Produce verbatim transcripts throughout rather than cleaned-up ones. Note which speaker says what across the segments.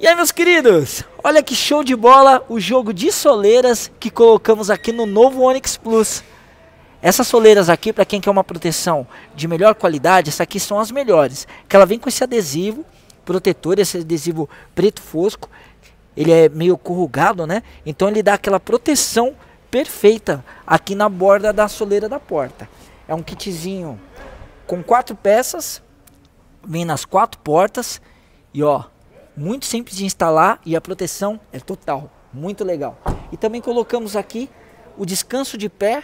Speaker 1: E aí, meus queridos, olha que show de bola o jogo de soleiras que colocamos aqui no novo Onix Plus. Essas soleiras aqui, para quem quer uma proteção de melhor qualidade, essas aqui são as melhores. Que ela vem com esse adesivo protetor, esse adesivo preto fosco. Ele é meio corrugado, né? Então ele dá aquela proteção perfeita aqui na borda da soleira da porta. É um kitzinho com quatro peças, vem nas quatro portas e ó, muito simples de instalar e a proteção é total, muito legal. E também colocamos aqui o descanso de pé,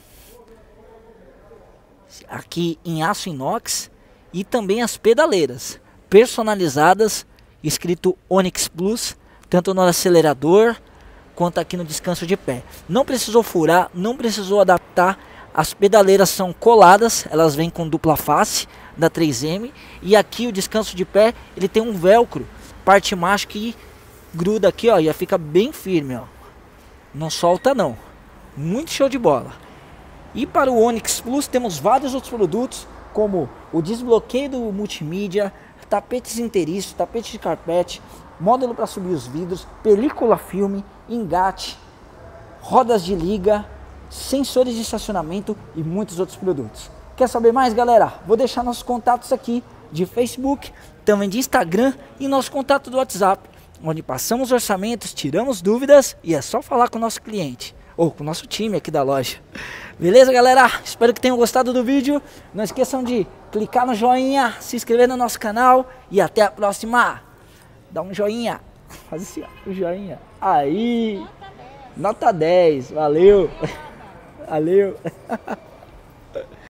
Speaker 1: aqui em aço inox, e também as pedaleiras personalizadas, escrito Onix Plus, tanto no acelerador quanto aqui no descanso de pé. Não precisou furar, não precisou adaptar. As pedaleiras são coladas, elas vêm com dupla face da três M, e aqui o descanso de pé, ele tem um velcro, parte macho que gruda aqui, ó, e fica bem firme, ó. Não solta não. Muito show de bola. E para o Onix Plus temos vários outros produtos, como o desbloqueio do multimídia, tapetes inteiriços, tapete de carpete, módulo para subir os vidros, película filme, engate, rodas de liga, sensores de estacionamento e muitos outros produtos. Quer saber mais, galera? Vou deixar nossos contatos aqui de Facebook, também de Instagram e nosso contato do WhatsApp, onde passamos orçamentos, tiramos dúvidas e é só falar com o nosso cliente ou com o nosso time aqui da loja. Beleza, galera? Espero que tenham gostado do vídeo. Não esqueçam de clicar no joinha, se inscrever no nosso canal e até a próxima. Dá um joinha, faz assim, ó, o joinha. Aí, nota dez, valeu, valeu.